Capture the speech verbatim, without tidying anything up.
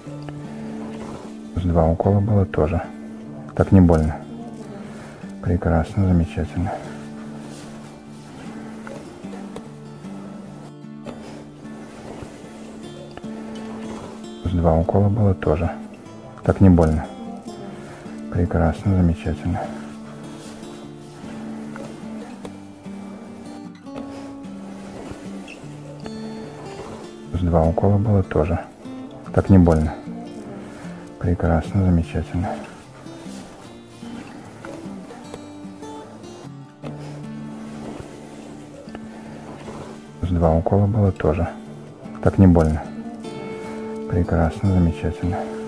С два укола было тоже. Так не больно. Прекрасно, замечательно. С два укола было тоже. Так не больно. Прекрасно, замечательно. С два укола было тоже. Так не больно. Прекрасно, замечательно. С два укола было тоже. Так не больно. Прекрасно, замечательно.